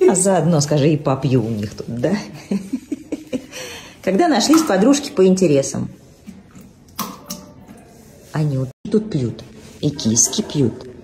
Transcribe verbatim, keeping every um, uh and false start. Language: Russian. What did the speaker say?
А заодно, скажи, и попью у них тут, да? Когда нашлись подружки по интересам. Они вот тут пьют, и киски пьют.